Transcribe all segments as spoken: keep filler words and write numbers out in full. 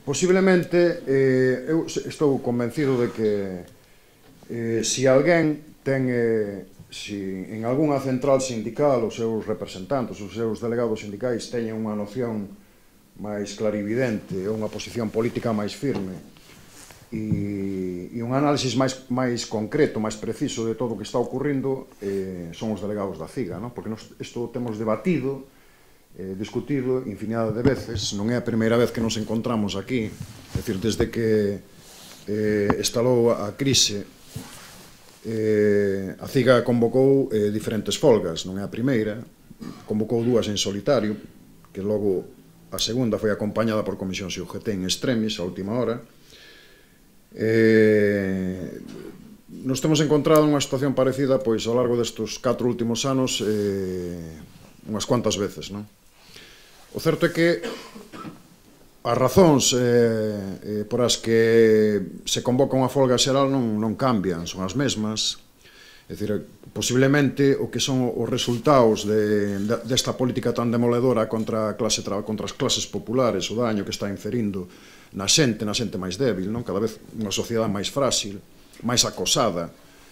Posiblemente, eh, eu estou convencido de que eh, se alguén ten, eh, si en algunha central sindical os seus representantes, os seus delegados sindicais teñen unha noción máis clarividente, unha posición política máis firme e, e un análisis máis, máis concreto, máis preciso de todo o que está ocurrindo, eh, son os delegados da CIGA, ¿no? Porque nos, isto temos debatido, eh, discutido infinidade de veces, non é a primeira vez que nos encontramos aquí, é dicir, desde que eh, estalou a crise, eh, a CIGA convocou eh, diferentes folgas, non é a primeira, convocou dúas en solitario, que logo a segunda foi acompañada por comisións U G T en extremis, a última hora. Eh, nos temos encontrado nunha situación parecida pois ao largo destes catro últimos anos eh, unhas cuantas veces, non? O certo é que as razóns eh, eh, por as que se convoca unha folga xeral non, non cambian, son as mesmas. É dicir, posiblemente o que son os resultados de, de, desta política tan demoledora contra, a clase, contra as clases populares, o daño que está inferindo na xente, na xente máis débil, non? Cada vez unha sociedade máis frágil, máis acosada.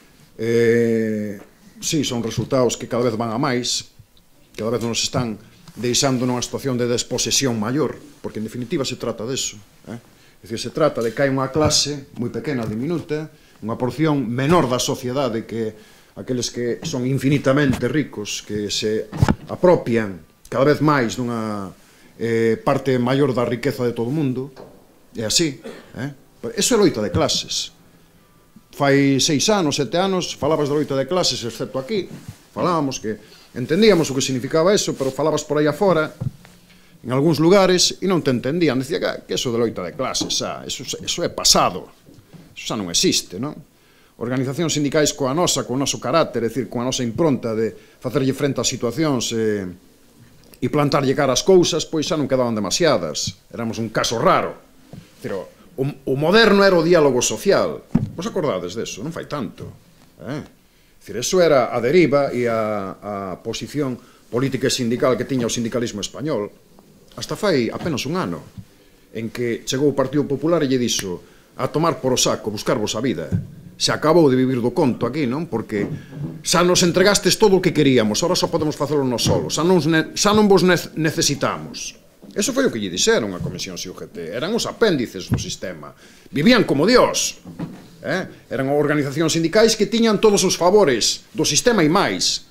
Eh, sí, son resultados que cada vez van a máis, cada vez nos están deixando nunha situación de desposesión maior, porque en definitiva se trata deso. Eh? É dicir, se trata de que hai unha clase moi pequena, diminuta, unha porción menor da sociedade que aqueles que son infinitamente ricos, que se apropian cada vez máis dunha eh, parte maior da riqueza de todo o mundo. É así. Eh? Eso é loita de clases. Fai seis anos, sete anos, falabas da loita de clases, excepto aquí. Falábamos que entendíamos o que significaba eso, pero falabas por aí afora, en algúns lugares, e non te entendían. Decía que eso de loita de clases, xa, eso, eso é pasado. Eso xa non existe, non? Organizacións sindicais coa nosa, co noso carácter, é dicir, coa nosa impronta de facerlle frente ás situacións e, e plantarlle cara as cousas, pois xa non quedaban demasiadas. Éramos un caso raro. Pero o, o moderno era o diálogo social. Vos acordades deso? Non fai tanto. Eh? Dicir, eso era a deriva e a, a posición política e sindical que tiña o sindicalismo español. Hasta fai apenas un ano, en que chegou o Partido Popular e lle dixo: a tomar por o saco, buscarvos a vida. Se acabou de vivir do conto aquí, non? Porque xa nos entregastes todo o que queríamos, ahora só podemos facelo nos solos, xa non, xa non vos necesitamos. Eso foi o que lle dixeron a Comisión U G T. Eran os apéndices do sistema. Vivían como Dios. Eh? Eran organizacións sindicais que tiñan todos os favores do sistema e máis.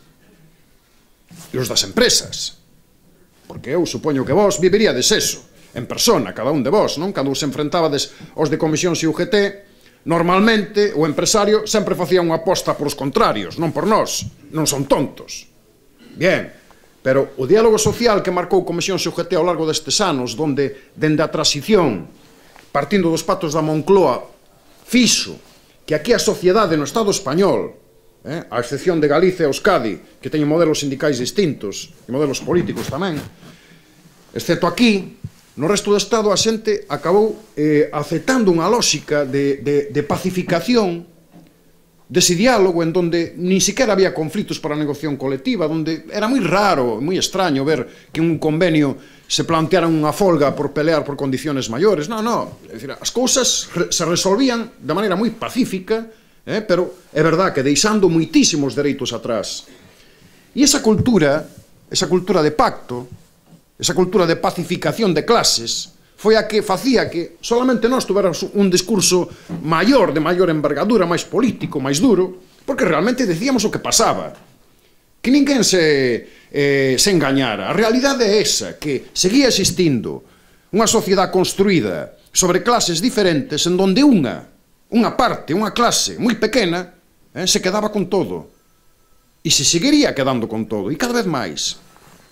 E os das empresas. Porque eu supoño que vos viviríades eso, en persona, cada un de vos, non? Cando vos enfrentabades aos de Comisión U G T, normalmente o empresario sempre facía unha aposta por os contrarios, non por nós. Non son tontos. Bien, pero o diálogo social que marcou Comisión U G T ao largo destes anos, donde, dende a transición, partindo dos patos da Moncloa, fixo que aquí a sociedade no Estado español, eh, a excepción de Galicia e Euskadi, que teñen modelos sindicais distintos e modelos políticos tamén, excepto aquí, no resto do Estado a xente acabou eh, aceptando unha lógica de, de, de pacificación dese diálogo en donde nin siquiera había conflitos para a negociación colectiva, donde era moi raro, moi extraño ver que un convenio se planteara unha folga por pelear por condiciones maiores. Non, non, é dicir, as cousas se resolvían de maneira moi pacífica, eh, pero é verdad que deixando moitísimos dereitos atrás. E esa cultura, esa cultura de pacto, esa cultura de pacificación de clases, foi a que facía que solamente nós tuveramos un discurso maior, de maior envergadura, máis político, máis duro, porque realmente decíamos o que pasaba. Que ninguén se, eh, se engañara. A realidade é esa, que seguía existindo unha sociedade construída sobre clases diferentes, en donde unha, unha parte, unha clase moi pequena, eh, se quedaba con todo. E se seguiría quedando con todo, e cada vez máis.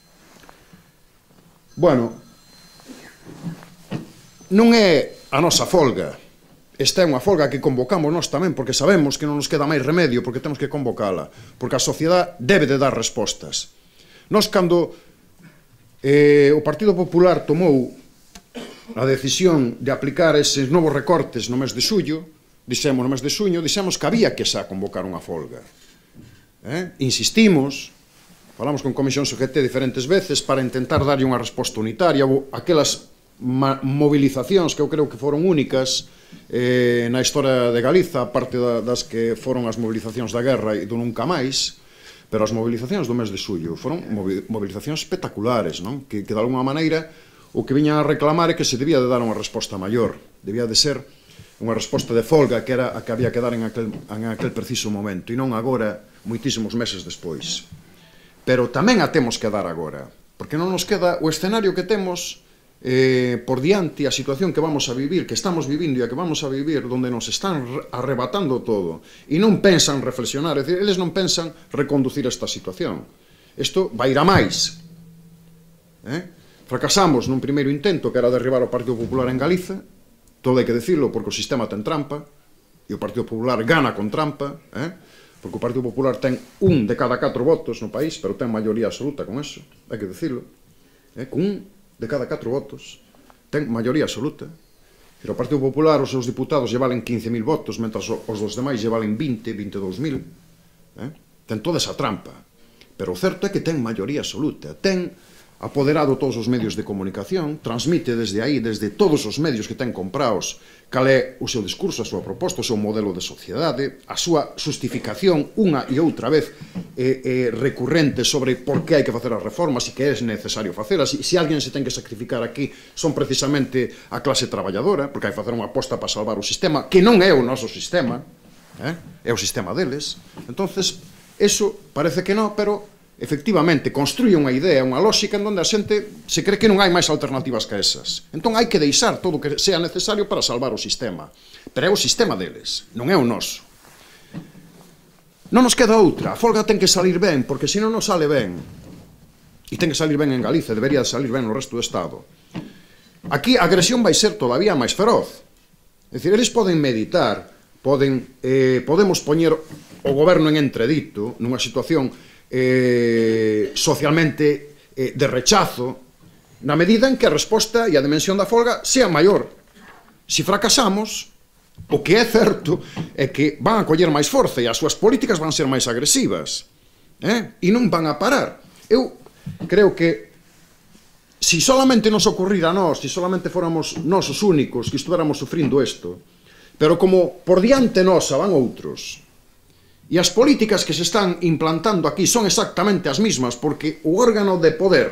Bueno, non é a nosa folga. Esta é unha folga que convocamos nós tamén, porque sabemos que non nos queda máis remedio, porque temos que convocala, porque a sociedade debe de dar respostas. Nós, cando eh, o Partido Popular tomou a decisión de aplicar eses novos recortes no mes de xullo, dixemos no mes de xuño, dixemos que había que xa convocar unha folga. Eh? Insistimos, falamos con Comisión U G T diferentes veces para intentar darlle unha resposta unitaria, ou aquelas movilizacións que eu creo que foron únicas eh, na historia de Galiza, aparte da, das que foron as movilizacións da guerra e do nunca máis, pero as movilizacións do mes de xullo foron movilizacións espectaculares, non? Que, que de alguna maneira o que viñan a reclamar é que se debía de dar unha resposta maior, debía de ser unha resposta de folga que era a que había que dar en aquel, en aquel preciso momento, e non agora, moitísimos meses despois. Pero tamén a temos que dar agora, porque non nos queda o escenario que temos eh, por diante, a situación que vamos a vivir, que estamos vivindo e a que vamos a vivir, donde nos están arrebatando todo, e non pensan reflexionar, é dicir, eles non pensan reconducir esta situación. Isto vai ir a máis. Eh? Fracasamos nun primeiro intento, que era derribar o Partido Popular en Galiza, todo hai que decirlo, porque o sistema ten trampa, e o Partido Popular gana con trampa, eh? Porque o Partido Popular ten un de cada catro votos no país, pero ten maioría absoluta con eso, hai que decirlo, eh? Con un de cada catro votos, ten maioría absoluta. O Partido Popular, os seus diputados lle valen quince mil votos, mentras os dos demais lle valen vinte, vinte e dous mil. Eh? Ten toda esa trampa. Pero o certo é que ten maioría absoluta, ten apoderado todos os medios de comunicación, transmite desde aí, desde todos os medios que ten compraos, cal é o seu discurso, a súa proposta, o seu modelo de sociedade, a súa justificación unha e outra vez eh, eh, recurrente sobre por que hai que facer as reformas e que é necesario facelas, e se alguén se ten que sacrificar aquí son precisamente a clase traballadora, porque hai que facer unha aposta para salvar o sistema, que non é o noso sistema, eh? É o sistema deles. Entonces, eso parece que non, pero efectivamente, construye unha idea, unha lógica en donde a xente se cree que non hai máis alternativas que esas. Entón hai que deixar todo o que sea necesario para salvar o sistema. Pero é o sistema deles, non é o noso. Non nos queda outra. A folga ten que salir ben, porque se non nos sale ben, e ten que salir ben en Galicia, debería salir ben no resto do Estado. Aquí a agresión vai ser todavía máis feroz. É dicir, eles poden meditar, poden, eh, podemos poñer o goberno en entredito, nunha situación Eh, socialmente eh, de rechazo, na medida en que a resposta e a dimensión da folga sea maior. Se fracasamos, o que é certo é que van a coller máis forza e as súas políticas van ser máis agresivas, eh? E non van a parar. Eu creo que se solamente nos ocurrira a nós, se solamente fóramos nós os únicos que estuvéramos sufrindo isto, pero como por diante nosa van outros, e as políticas que se están implantando aquí son exactamente as mismas, porque o órgano de poder,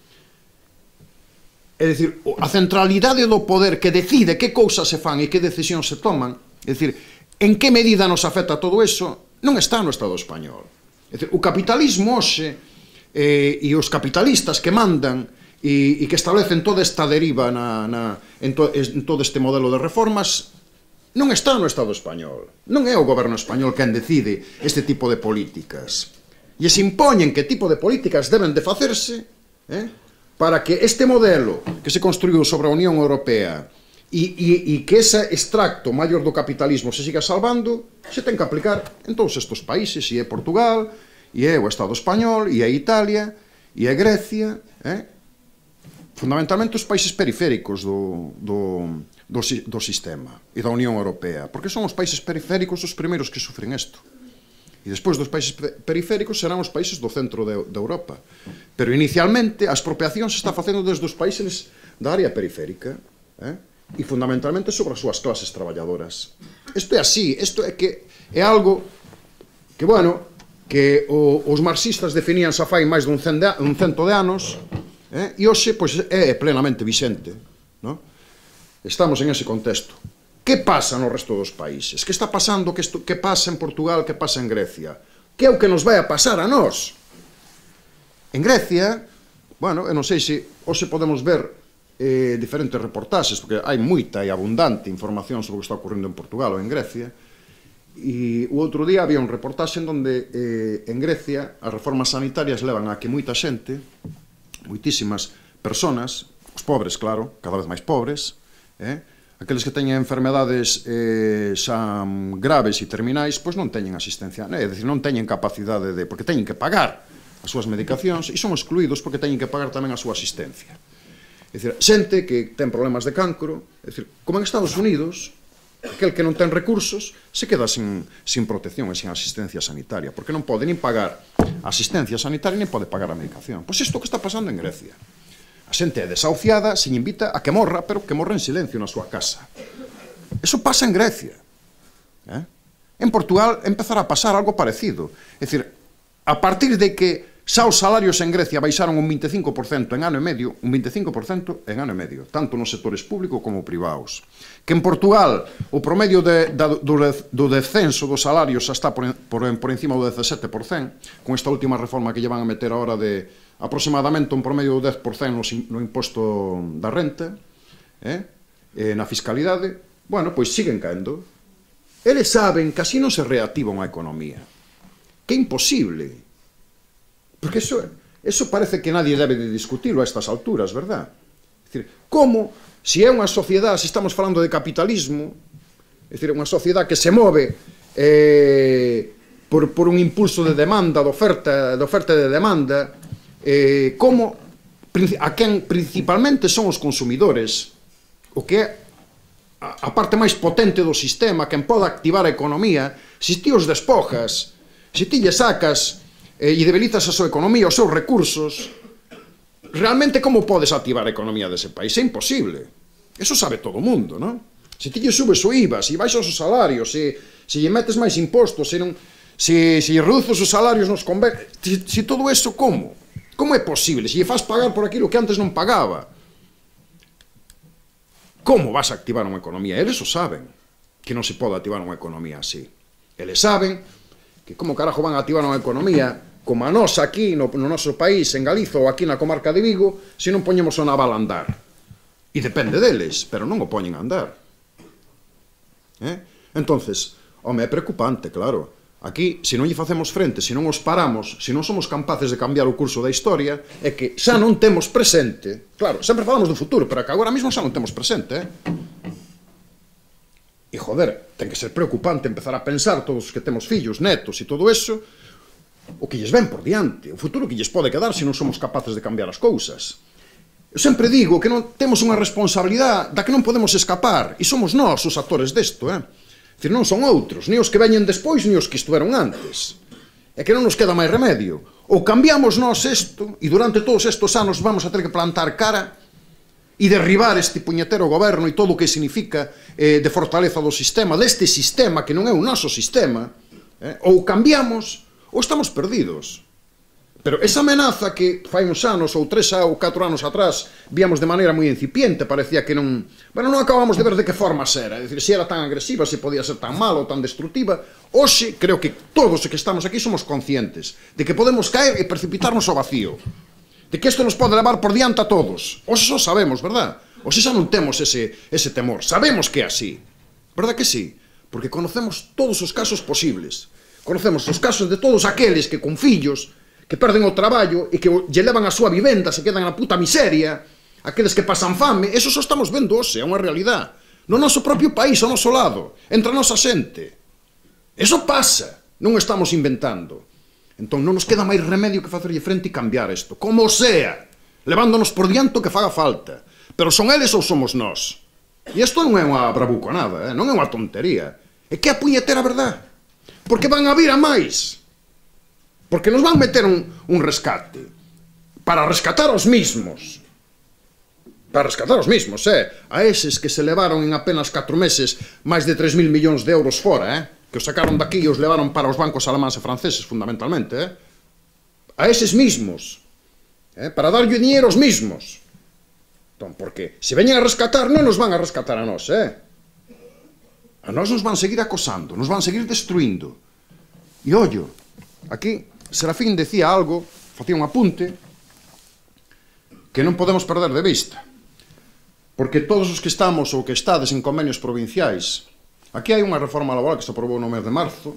é dicir, a centralidade do poder que decide que cousas se fan e que decisións se toman, é dicir, en que medida nos afecta todo eso, non está no Estado español. É dicir, o capitalismo hoxe eh, e os capitalistas que mandan e, e que establecen toda esta deriva na, na, en, to, en todo este modelo de reformas, non está no Estado español. Non é o goberno español quen decide este tipo de políticas. E se impoñen que tipo de políticas deben de facerse eh, para que este modelo que se construiu sobre a Unión Europea e, e, e que ese extracto maior do capitalismo se siga salvando, se ten que aplicar en todos estes países, e é Portugal, e é o Estado español, e é Italia, e é Grecia, eh? Fundamentalmente os países periféricos do... do Do, do sistema e da Unión Europea, porque son os países periféricos os primeiros que sufren isto, e despois dos países periféricos serán os países do centro de, de Europa, pero inicialmente a expropiación se está facendo desde os países da área periférica, eh? E fundamentalmente sobre as súas clases traballadoras. Isto é así, isto é que é algo que, bueno, que o, os marxistas definían xa fai máis dun, cen de, un cento de anos, eh? E hoxe pois, é plenamente vixente, non? Estamos en ese contexto. Que pasa no resto dos países? Que está pasando? Que, esto, que pasa en Portugal? Que pasa en Grecia? Que é o que nos vai a pasar a nós? En Grecia, bueno, eu non sei se hoxe podemos ver eh, diferentes reportaxes, porque hai moita e abundante información sobre o que está ocurrindo en Portugal ou en Grecia, e o outro día había un reportaxe en donde eh, en Grecia as reformas sanitarias levan a que moita xente, moitísimas personas, os pobres, claro, cada vez máis pobres, Eh? aqueles que teñen enfermedades eh, xa graves e terminais, pois non teñen asistencia, é dicir, non teñen capacidade de, porque teñen que pagar as súas medicacións e son excluídos porque teñen que pagar tamén a súa asistencia. É dicir, xente que ten problemas de cancro, é dicir, como en Estados Unidos, aquel que non ten recursos se queda sin, sin protección e sin asistencia sanitaria, porque non pode nin pagar a asistencia sanitaria nin pode pagar a medicación. Pois isto que está pasando en Grecia. A xente é desahuciada, se lle invita a que morra, pero que morra en silencio na súa casa. Eso pasa en Grecia. Eh? En Portugal empezará a pasar algo parecido. É dicir, a partir de que xa os salarios en Grecia baixaron un veinticinco por cento en ano e medio, un veinticinco por cento en ano e medio, tanto nos sectores públicos como privados. Que en Portugal o promedio de, de, do, do descenso dos salarios xa está por, por, por encima do dezasete por cento, con esta última reforma que lle van a meter ahora de aproximadamente un promedio do dez por cento no, no imposto da renta, eh? Eh, na fiscalidade, bueno, pois siguen caendo. Eles saben que así non se reactiva unha economía. Que é imposible. Porque eso, eso parece que nadie debe de discutirlo a estas alturas, verdad? É dicir, como, se é unha sociedade, se estamos falando de capitalismo, é dicir, unha sociedade que se move eh, por, por un impulso de demanda, de oferta, de oferta e de demanda, eh, como a quen principalmente son os consumidores, o que é a, a parte máis potente do sistema, quen pode activar a economía, se ti os despojas, se ti lle sacas e debilitas a súa economía, os seus recursos, realmente como podes activar a economía dese país? É imposible. Eso sabe todo o mundo, non? Se ti lle subes o I V A, se baixas os salarios, se, se lle metes máis impostos, se, non, se, se lle reduces os salarios nos convenios, se, se todo eso, como? Como é posible? Se lle faz pagar por aquilo que antes non pagaba. Como vas a activar unha economía? Eles o saben, que non se pode activar unha economía así. Eles saben que como carajo van a activar unha economía como a nosa aquí no, no noso país, en Galiza ou aquí na comarca de Vigo, se non poñemos o naval a andar. E depende deles, pero non o poñen a andar. Eh? Entonces, home, é preocupante, claro. Aquí, se non lle facemos frente, se non os paramos, se non somos capaces de cambiar o curso da historia, é que xa non temos presente, claro, sempre falamos do futuro, pero que agora mesmo xa non temos presente, eh? E, joder, ten que ser preocupante empezar a pensar todos os que temos fillos, netos e todo eso, o que lles ven por diante, o futuro que lles pode quedar se non somos capaces de cambiar as cousas. Eu sempre digo que non temos unha responsabilidade da que non podemos escapar, e somos nós os actores desto, eh? Dicir, non son outros, ni os que veñen despois, ni os que estuveron antes. É que non nos queda máis remedio. Ou cambiamos nós isto, e durante todos estes anos vamos a ter que plantar cara e derribar este puñetero goberno e todo o que significa eh, de fortaleza do sistema, deste sistema que non é o noso sistema, eh, ou cambiamos ou estamos perdidos. Pero esa amenaza que fai uns anos ou tres ou catro anos atrás víamos de maneira moi incipiente, parecía que non... Bueno, non acabamos de ver de que forma era, é dicir, se era tan agresiva, se podía ser tan mala ou tan destructiva. Hoxe, creo que todos os que estamos aquí somos conscientes de que podemos caer e precipitarnos ao vacío, de que isto nos pode levar por diante a todos. Hoxe só sabemos, verdad? Hoxe xa non temos ese, ese temor. Sabemos que é así. Verdad que sí? Porque conocemos todos os casos posibles. Conocemos os casos de todos aqueles que con fillos que perden o traballo e que lle levan a súa vivenda, se quedan na puta miseria, aqueles que pasan fame, eso só estamos vendo hoxe, é unha realidade. No noso propio país, ao noso lado, entre a nosa xente. Eso pasa, non estamos inventando. Entón non nos queda máis remedio que facerlle frente e cambiar isto, como sea, levándonos por diante o que faga falta. Pero son eles ou somos nós? E isto non é unha bravuconada, eh? Non é unha tontería. É que é a puñetera verdade. Porque van a vir a máis. Porque nos van meter un, un rescate. Para rescatar os mismos. Para rescatar os mismos, eh? A eses que se levaron en apenas catro meses máis de tres mil millóns de euros fora, eh? Que os sacaron daqui e os levaron para os bancos alemáns e franceses, fundamentalmente, eh? A eses mismos. Eh? Para darlle dinheiro aos mismos. Entón, porque se veñen a rescatar, non nos van a rescatar a nós, eh? A nós nos van seguir acosando, nos van seguir destruindo. E ollo, aquí Serafín decía algo, facía un apunte, que non podemos perder de vista. Porque todos os que estamos ou que estades en convenios provinciais, aquí hai unha reforma laboral que se aprobou no mes de marzo,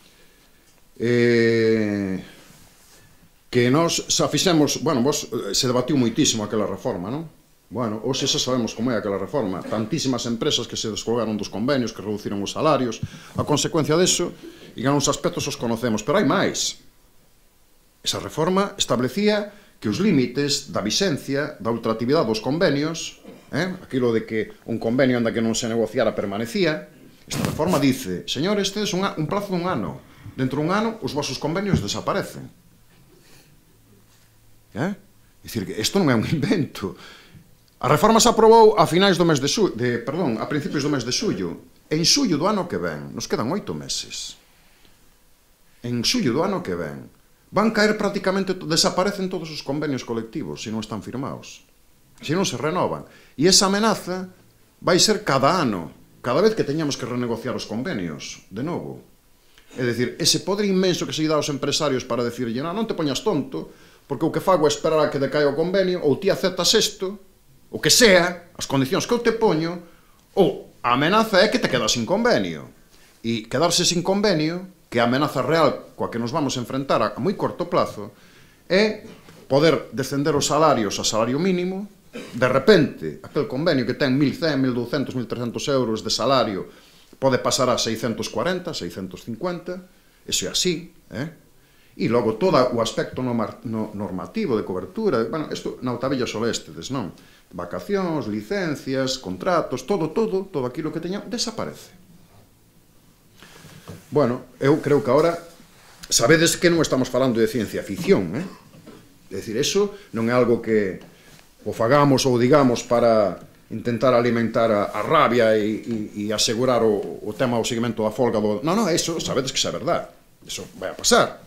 eh, que nós xa fixemos, bueno, vos, se debatiu moitísimo aquela reforma, non? Bueno, hoxe xa sabemos como é aquela reforma. Tantísimas empresas que se descolgaron dos convenios, que reduciron os salarios. A consecuencia deso, e en uns aspectos os conocemos, pero hai máis. Esa reforma establecía que os límites da vixencia, da ultractividade dos convenios, eh, aquilo de que un convenio anda que non se negociara permanecía, esta reforma dice, señores, tedes un, un plazo dun ano. Dentro dun ano, os vosos convenios desaparecen. Eh? É dicir, que isto non é un invento. A reforma se aprobou a finais do mes de xullo, de, perdón, a principios do mes de xullo. En xullo do ano que ven, nos quedan oito meses. En xullo do ano que ven, van caer prácticamente, desaparecen todos os convenios colectivos, se non están firmados, se non se renovan. E esa amenaza vai ser cada ano, cada vez que teñamos que renegociar os convenios, de novo. É dicir, ese poder inmenso que se dá aos empresarios para decirlle, non, non te poñas tonto, porque o que fago é esperar a que decaia o convenio, ou ti aceptas isto, o que sea, as condicións que eu te poño, ou a amenaza é que te quedas sin convenio. E quedarse sin convenio, que a amenaza real coa que nos vamos a enfrentar a moi corto plazo, é poder descender os salarios a salario mínimo, de repente, aquel convenio que ten mil cen, mil doscientos, mil trescentos euros de salario, pode pasar a seiscentos cuarenta, seiscentos cincuenta, eso é así, eh? E logo todo o aspecto normativo de cobertura, bueno, isto na tabella só estedes, non? Vacacións, licencias, contratos, todo, todo, todo aquilo que teña, desaparece. Bueno, eu creo que agora, sabedes que non estamos falando de ciencia ficción, eh? É dicir, eso non é algo que o fagamos ou digamos para intentar alimentar a, a rabia e, e, e asegurar o, o tema do seguimento da folga do... Non, non, eso, sabedes que xa é verdad. Eso vai a pasar.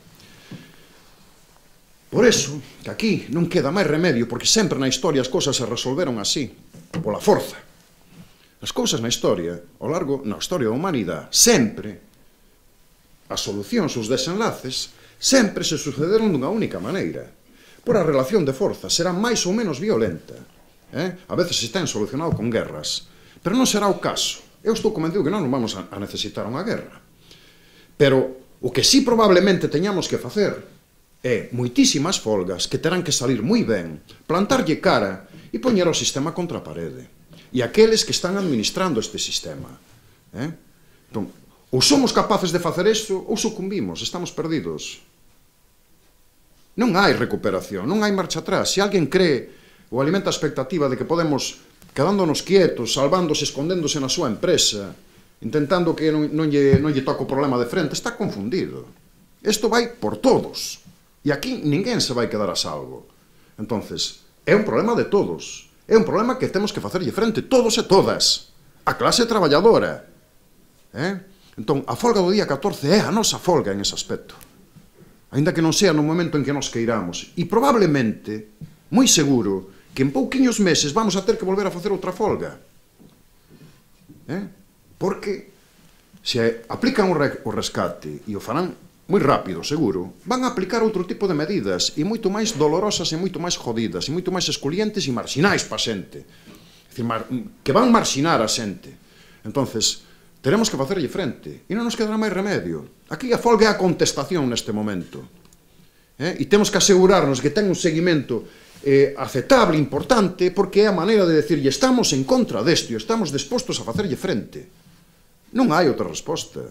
Por eso, que aquí non queda máis remedio, porque sempre na historia as cousas se resolveron así, pola forza. As cousas na historia, ao largo, na historia da humanidade, sempre, as solucións, os desenlaces, sempre se sucederon dunha única maneira. Por a relación de forza será máis ou menos violenta. Eh? A veces se ten solucionado con guerras, pero non será o caso. Eu estou convencido que non nos vamos a necesitar unha guerra. Pero o que sí probablemente teñamos que facer é moitísimas folgas que terán que salir moi ben, plantarlle cara e poñer o sistema contra a parede. E aqueles que están administrando este sistema. Eh? Entón, ou somos capaces de facer isto ou sucumbimos, estamos perdidos. Non hai recuperación, non hai marcha atrás. Se alguén cree ou alimenta a expectativa de que podemos, quedándonos quietos, salvándose, escondéndose na súa empresa, intentando que non, non, lle, non lle toque o problema de frente, está confundido. Isto vai por todos. E aquí ninguén se vai quedar a salvo. Entonces, é un problema de todos. É un problema que temos que facerlle frente todos e todas. A clase traballadora. Eh? Entón, a folga do día catorce é a nosa folga en ese aspecto. Ainda que non sea no momento en que nos queiramos. E probablemente, moi seguro, que en pouquiños meses vamos a ter que volver a facer outra folga. Eh? Porque se aplican o rescate e o farán moi rápido, seguro, van a aplicar outro tipo de medidas e moito máis dolorosas e moito máis jodidas e moito máis escolientes e marxinais pa xente. É dicir, que van marxinar a xente. Entonces, teremos que facerlle frente e non nos quedará máis remedio. Aquí a folga é a contestación neste momento. Eh? E temos que asegurarnos que ten un seguimento eh, aceptable, importante, porque é a maneira de decirlle estamos en contra desto e estamos dispostos a facerlle frente. Non hai outra resposta.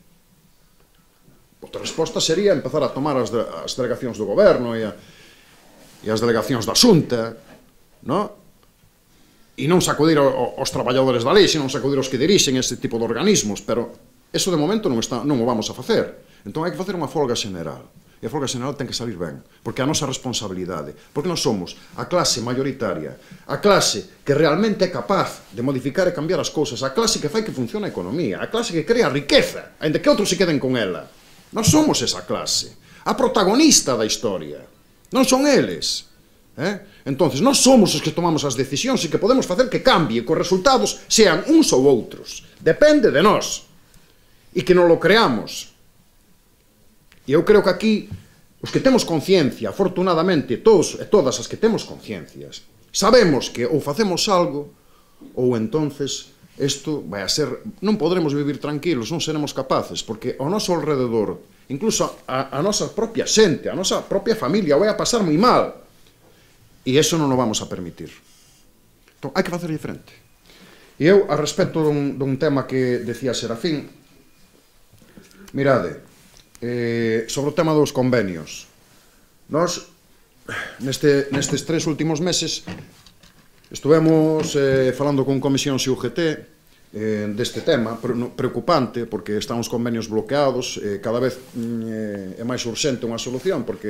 Outra resposta sería empezar a tomar as, de, as delegacións do goberno e, a, e as delegacións da Xunta, no? E non sacudir aos traballadores da lei, senón sacudir aos que dirixen ese tipo de organismos, pero eso de momento non, está, non o vamos a facer. Entón hai que facer unha folga xeneral. E a folga xeneral ten que salir ben, porque é a nosa responsabilidade, porque nós somos a clase mayoritaria, a clase que realmente é capaz de modificar e cambiar as cousas, a clase que fai que funcione a economía, a clase que crea riqueza, ainda que outros se queden con ela. Nós somos esa clase, a protagonista da historia, non son eles. Eh? Entonces, nós somos os que tomamos as decisións e que podemos facer que cambie, que os resultados sean uns ou outros. Depende de nós. E que non lo creamos. E eu creo que aquí, os que temos conciencia, afortunadamente, todos e todas as que temos conciencias, sabemos que ou facemos algo, ou entonces isto vai a ser, non podremos vivir tranquilos, non seremos capaces, porque ao noso alrededor, incluso a, a nosa propia xente, a nosa propia familia, vai a pasar moi mal. E iso non o vamos a permitir. Entón, hai que facerlle frente. E eu, a respecto dun, dun tema que decía Serafín, mirade, eh, sobre o tema dos convenios. Nós, neste, nestes tres últimos meses, estuvemos eh, falando con Comisión X U G T eh, deste tema, preocupante, porque están os convenios bloqueados, eh, cada vez eh, é máis urxente unha solución, porque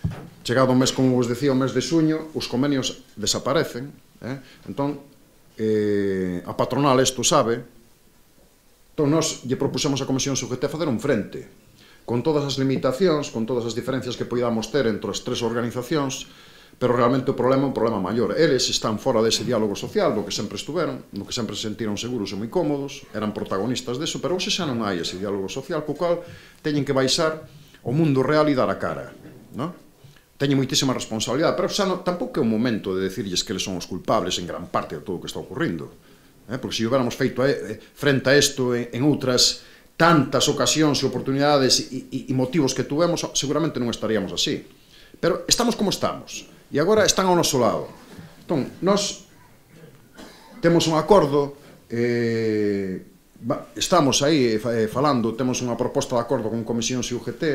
chegado o mes, como vos decía, o mes de xuño, os convenios desaparecen, eh? Entón, eh, a patronal isto sabe, entón nós lle propusemos a Comisión X U G T facer un frente, con todas as limitacións, con todas as diferencias que podamos ter entre as tres organizacións, pero realmente o problema é un problema maior. Eles están fora dese diálogo social, do que sempre estuveron, do que sempre se sentiron seguros e moi cómodos, eran protagonistas deso, pero hoxe xa non hai ese diálogo social, co cal teñen que baixar o mundo real e dar a cara, non? Teñen moitísima responsabilidade, pero xa non, tampouco é o momento de decirlles que eles son os culpables en gran parte de todo o que está ocurrindo, eh? Porque se hubiéramos feito eh, frente a isto en, en outras tantas ocasións e oportunidades e, e, e motivos que tuvemos, seguramente non estaríamos así. Pero estamos como estamos. E agora están ao noso lado. Entón, nós temos un acordo, eh, estamos aí eh, falando, temos unha proposta de acordo con Comisión X U G T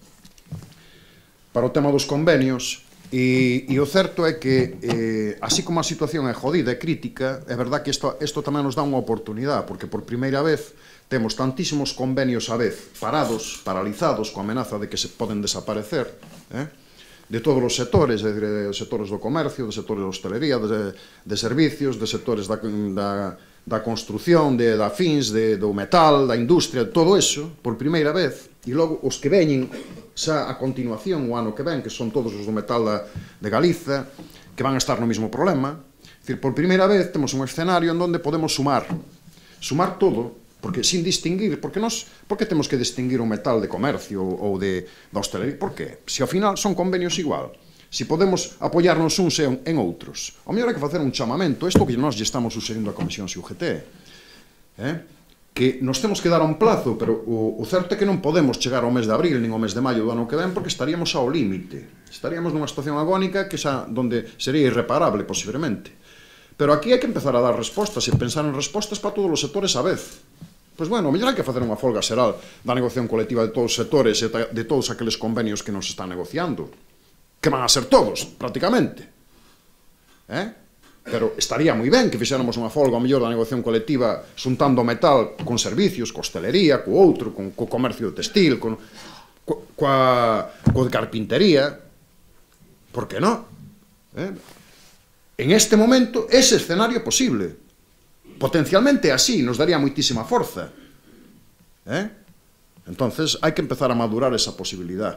para o tema dos convenios, e, e o certo é que, eh, así como a situación é jodida e crítica, é verdad que isto, isto tamén nos dá unha oportunidade, porque por primeira vez temos tantísimos convenios a vez parados, paralizados, coa amenaza de que se poden desaparecer, eh? de todos os sectores, de, de sectores do comercio, de sectores da hostelería, de, de servicios, de sectores da, da, da construción, de, da fins, de, do metal, da industria, todo eso, por primeira vez, e logo os que veñen xa a continuación, o ano que ven, que son todos os do metal da, de Galiza, que van a estar no mesmo problema. É dicir, por primeira vez temos un escenario en donde podemos sumar, sumar todo, porque sin distinguir, porque nós, por que temos que distinguir o metal de comercio ou de da hostelería? Por que? Se ao final son convenios igual, se podemos apoiarnos uns en, en outros, ao mellor hai que facer un chamamento, isto que nós lle estamos sucedindo a Comisión X U G T, eh? que nos temos que dar un plazo, pero o, o certo é que non podemos chegar ao mes de abril nin ao mes de maio do ano que ven, porque estaríamos ao límite, estaríamos nunha situación agónica que xa, donde sería irreparable posiblemente. Pero aquí hai que empezar a dar respostas e pensar en respostas para todos os sectores a vez. Pois, bueno, mellor hai que facer unha folga xeral da negociación colectiva de todos os sectores e de todos aqueles convenios que nos están negociando, que van a ser todos, prácticamente. Eh? Pero estaría moi ben que fixéramos unha folga, ao mellor, da negociación colectiva xuntando o metal con servicios, co hostelería, co outro, con, co comercio textil, con, co, coa, co de carpintería. Por que non? Eh? En este momento, ese escenario é posible. Potencialmente así, nos daría moitísima forza. Eh? Entonces, hai que empezar a madurar esa posibilidad.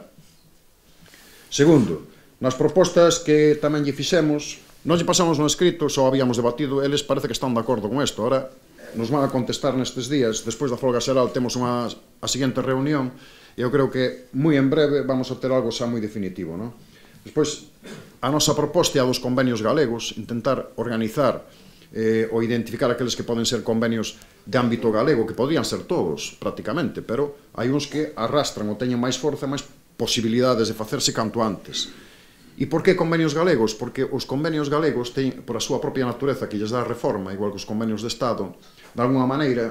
Segundo, nas propostas que tamén lle fixemos, non lle pasamos no escrito, só habíamos debatido, eles parece que están de acordo con isto. Ahora nos van a contestar nestes días, despois da folga xeral temos unha, a seguinte reunión, e eu creo que moi en breve vamos a ter algo xa moi definitivo, non? Despois, a nosa proposta é a dos convenios galegos, intentar organizar Eh, ou identificar aqueles que poden ser convenios de ámbito galego, que podrían ser todos, prácticamente, pero hai uns que arrastran ou teñen máis forza, máis posibilidades de facerse canto antes. E por que convenios galegos? Porque os convenios galegos teñen, por a súa propia natureza que lles dá a reforma, igual que os convenios de Estado, de alguna maneira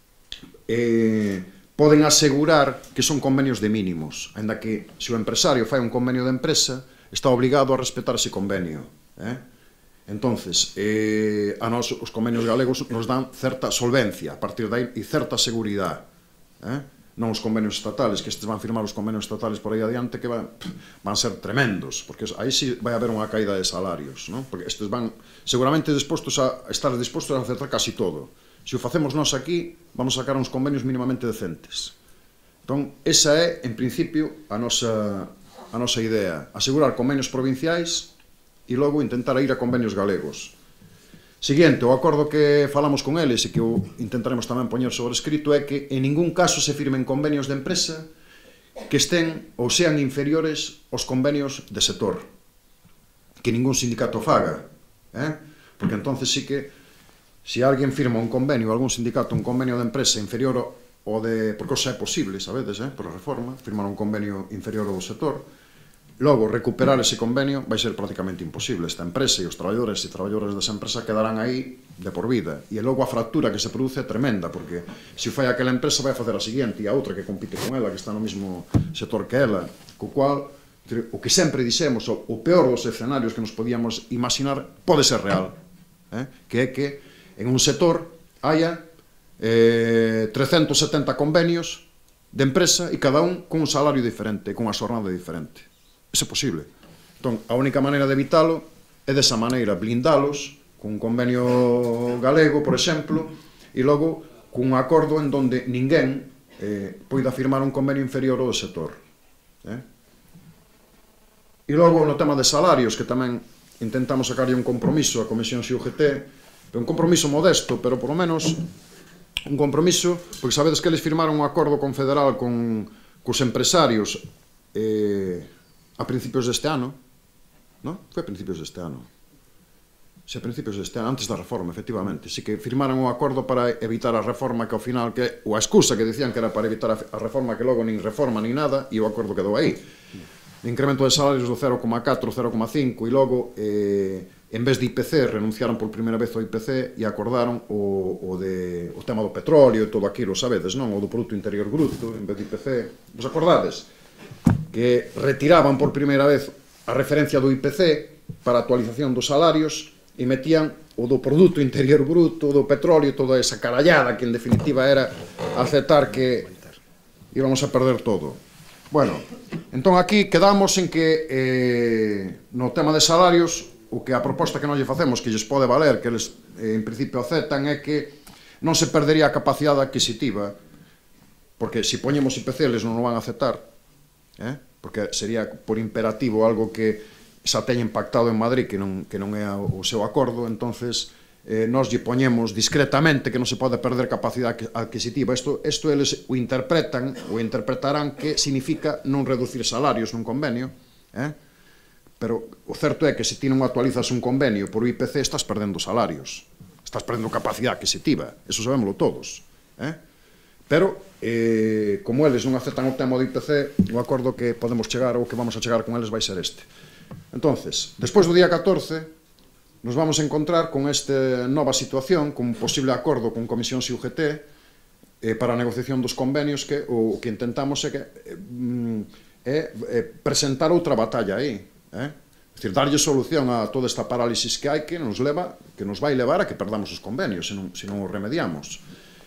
eh, poden asegurar que son convenios de mínimos, ainda que se o empresario fai un convenio de empresa, está obligado a respetar ese convenio, eh? Entonces, eh, a nos os convenios galegos nos dan certa solvencia a partir de aí e certa seguridade, eh? Non os convenios estatales, que estes van firmar os convenios estatales por aí adiante, que van, van ser tremendos, porque aí sí vai haber unha caída de salarios, non? Porque estes van seguramente dispostos a estar dispostos a aceptar casi todo. Se o facemos nós aquí, vamos a sacar uns convenios mínimamente decentes. Entón, esa é, en principio, a nosa, a nosa idea, asegurar convenios provinciais e logo intentar ir a convenios galegos. Seguinte, o acordo que falamos con eles e que o intentaremos tamén poñer sobre escrito é que en ningún caso se firmen convenios de empresa que estén ou sean inferiores aos convenios de sector. Que ningún sindicato faga. Eh? Porque entonces sí que se alguén firma un convenio, algún sindicato, un convenio de empresa inferior ao de... Porque xa é posible, sabedes, eh? Por a reforma, firmar un convenio inferior ao sector. Logo, recuperar ese convenio vai ser prácticamente imposible. Esta empresa e os traballadores e traballadoras desa empresa quedarán aí de por vida. E logo a fractura que se produce é tremenda, porque se fai aquela empresa vai a facer a seguinte e a outra que compite con ela, que está no mesmo sector que ela, co cual, o que sempre dixemos, o peor dos escenarios que nos podíamos imaginar pode ser real, eh? Que é que en un sector haya eh, trescentos setenta convenios de empresa e cada un con un salario diferente, con unha xornada diferente. Iso é posible. Entón, a única maneira de evitalo é desa maneira, blindalos cun convenio galego, por exemplo, e logo cun acordo en donde ninguén eh, poida firmar un convenio inferior ao do sector. Eh? E logo no tema de salarios, que tamén intentamos sacarlle un compromiso a Comisión X U G T, un compromiso modesto, pero por lo menos un compromiso, porque sabedes que eles firmaron un acordo confederal con cos empresarios eh, a principios deste ano, non? Foi a principios deste ano. Se a principios deste ano, antes da reforma, efectivamente. Si que firmaron un acordo para evitar a reforma que ao final, que, ou a excusa que dicían que era para evitar a, a reforma, que logo nin reforma nin nada, e o acordo quedou aí. De incremento de salarios do cero coma catro, cero coma cinco, e logo, eh, en vez de I P C, renunciaron por primeira vez ao I P C e acordaron o, o, de, o tema do petróleo e todo aquilo, sabedes, non? O do Produto Interior Bruto, en vez de I P C. Vos acordades? Que retiraban por primeira vez a referencia do I P C para a actualización dos salarios e metían o do Produto Interior Bruto, o do petróleo, toda esa carallada que en definitiva era aceptar que íbamos a perder todo. Bueno, entón aquí quedamos en que eh, no tema de salarios, o que a proposta que non lle facemos, que lles pode valer, que eles eh, en principio aceptan, é que non se perdería a capacidade adquisitiva, porque se poñemos I P C eles non o van a aceptar, eh? Porque sería por imperativo algo que xa teñen pactado en Madrid, que non, que non é o seu acordo, entonces eh, nos lle poñemos discretamente que non se pode perder capacidade adquisitiva. Isto, isto eles o interpretan, ou interpretarán que significa non reducir salarios nun convenio, eh? Pero o certo é que se ti non actualizas un convenio por I P C estás perdendo salarios, estás perdendo capacidade adquisitiva, eso sabémoslo todos, eh? Pero, eh, como eles non aceptan o tema do I P C, o acordo que podemos chegar ou que vamos a chegar con eles vai ser este. Entonces, despois do día catorce, nos vamos a encontrar con esta nova situación, con un posible acordo con Comisión X U G T eh, para a negociación dos convenios, que o que intentamos é que eh, é, é presentar outra batalla aí, eh? É dicir, darlle solución a toda esta parálisis que hai, que nos leva, que nos vai levar a que perdamos os convenios, se non, se non os remediamos.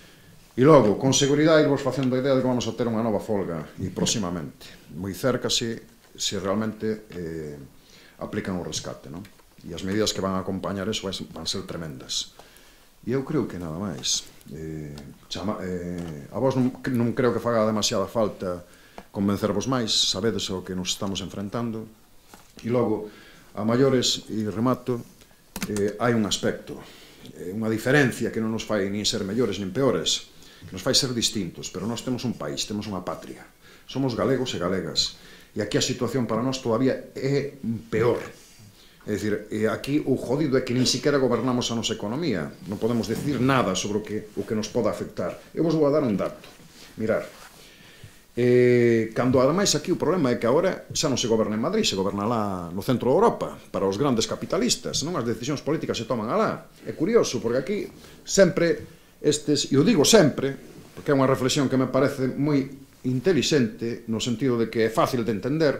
E logo, con seguridade, irvos facendo a idea de que vamos a ter unha nova folga, e próximamente, moi cerca, se, se realmente eh, aplican o rescate, non? E as medidas que van a acompañar eso van ser tremendas. E eu creo que nada máis. Eh, chama, eh, a vos non, non creo que faga demasiada falta convencervos máis, sabedes o que nos estamos enfrentando. E logo, a maiores, e remato, eh, hai un aspecto, eh, unha diferencia que non nos fai nin ser mellores nin peores, que nos fai ser distintos, pero nós temos un país, temos unha patria. Somos galegos e galegas. E aquí a situación para nós todavía é peor. É dicir, aquí o jodido é que nin siquiera gobernamos a nosa economía. Non podemos decidir nada sobre o que, o que nos pode afectar. Eu vos vou a dar un dato. Mirar. Eh, cando ademais aquí o problema é que agora xa non se goberna en Madrid, se goberna lá no centro de Europa, para os grandes capitalistas, non? As decisións políticas se toman alá. É curioso, porque aquí sempre estes, e o digo sempre, porque é unha reflexión que me parece moi intelixente, no sentido de que é fácil de entender,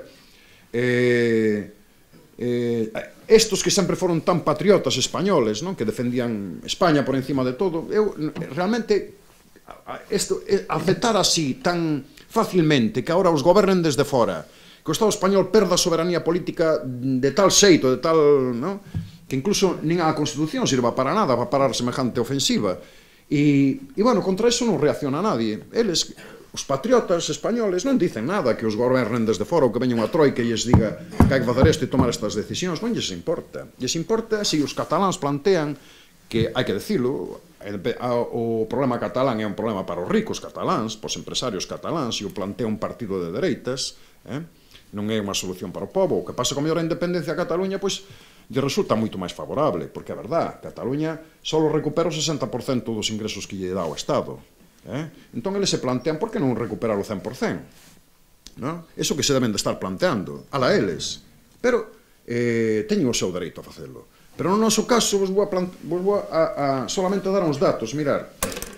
eh, eh, estos que sempre foron tan patriotas españoles, non? Que defendían España por encima de todo, eu realmente esto, aceptar así tan facilmente que agora os gobernen desde fora, que o Estado español perda a soberanía política de tal xeito, de tal, non? Que incluso nin a Constitución sirva para nada, para parar semejante ofensiva. E, e bueno, contra iso non reacciona nadie. Eles, os patriotas españoles, non dicen nada que os gobernen desde fora ou que veña unha troika e lles diga que hai que facer isto e tomar estas decisións. Non lles importa. Lles importa se os cataláns plantean que, hai que decilo, o problema catalán é un problema para os ricos cataláns, para os empresarios cataláns, e o plantea un partido de dereitas, eh? Non é unha solución para o povo. O que pasa con mellor a independencia a Cataluña, pois, lle resulta moito máis favorable, porque é verdad, Cataluña só recupera o sesenta por cento dos ingresos que lle dá o Estado. Eh? Entón, eles se plantean por que non recuperar o cen por cento. ¿No? Eso que se deben de estar planteando, ala eles. Pero eh, teñen o seu dereito a facelo. Pero no noso caso, vos vou a, vos vou a, a solamente dar uns datos. Mirar,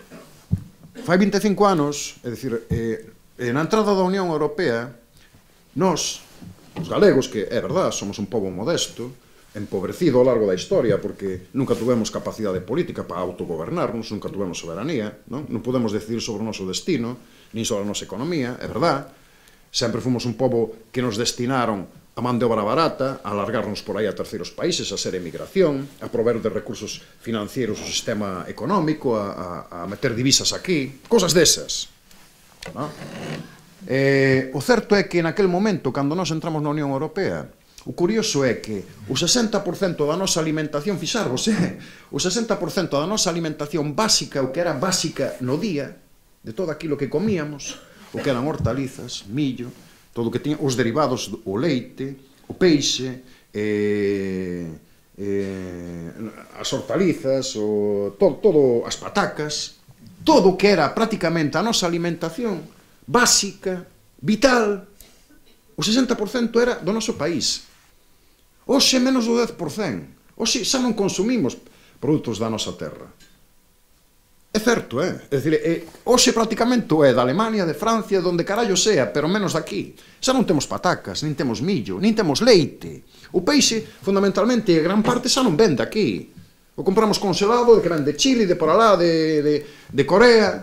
fai vinte e cinco anos, é dicir, eh, na entrada da Unión Europea, nós, os galegos, que é verdad, somos un pobo modesto, empobrecido ao largo da historia, porque nunca tuvemos capacidade política para autogobernarnos, nunca tuvemos soberanía, non? Non podemos decidir sobre o noso destino, nin sobre a nosa economía, é verdad. Sempre fomos un pobo que nos destinaron a a man de obra barata, a alargarnos por aí a terceiros países, a ser emigración, a prover de recursos financieros o sistema económico, a, a, a meter divisas aquí, cosas desas. ¿No? Eh, o certo é que naquel momento, cando nós entramos na Unión Europea, o curioso é que o sesenta por cento da nosa alimentación, fixarvos, eh? o sesenta por cento da nosa alimentación básica, o que era básica no día, de todo aquilo que comíamos, o que eran hortalizas, millo, todo o que tiña, os derivados, o leite, o peixe, eh, eh, as hortalizas, o, todo, todo, as patacas, todo o que era prácticamente a nosa alimentación básica, vital, o sesenta por cento era do noso país. Hoxe menos do dez por cento. Hoxe xa non consumimos produtos da nosa terra. É certo, é? É dicir, é, hoxe prácticamente é da Alemania, de Francia, donde carallo sea, pero menos aquí. Xa non temos patacas, nin temos millo, nin temos leite. O peixe, fundamentalmente, a gran parte xa non vende aquí. O compramos congelado, que ven de Chile, de por alá, de, de, de Corea.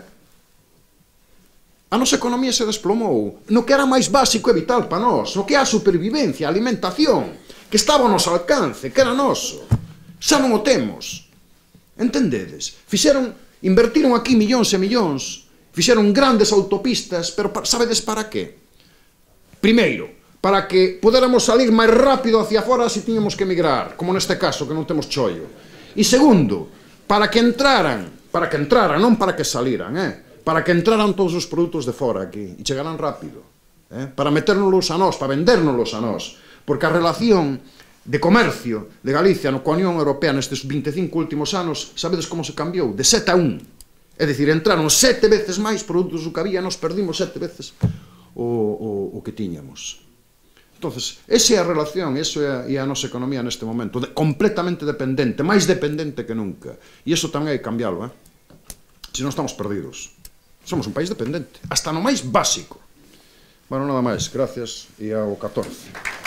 A nosa economía se desplomou no que era máis básico e vital para nós, no que é a supervivencia, a alimentación, que estaba ao noso alcance, que era noso. Xa non o temos. Entendedes? Fixeron, invertiron aquí millóns e millóns, fixeron grandes autopistas, pero sabedes para qué? Primeiro, para que poderamos salir máis rápido hacia fora se tiñamos que emigrar, como neste caso, que non temos chollo. E segundo, para que entraran, para que entraran, non para que saliran, eh? para que entraran todos os produtos de fora aquí, e chegaran rápido, eh? para metérnoslos a nós, para vendérnoslos a nós, porque a relación de comercio de Galicia coa Unión Europea nestes vinte e cinco últimos anos, sabedes como se cambiou? De sete a un. É dicir, entraron sete veces máis produtos do que había, nos perdimos sete veces o, o, o que tiñamos. Entonces, esa é a relación, esa é a nosa economía neste momento, de, completamente dependente, máis dependente que nunca. E iso tamén hai que cambiálo, eh? Se non estamos perdidos. Somos un país dependente, hasta no máis básico. Bueno, nada máis, gracias, e ao catorce.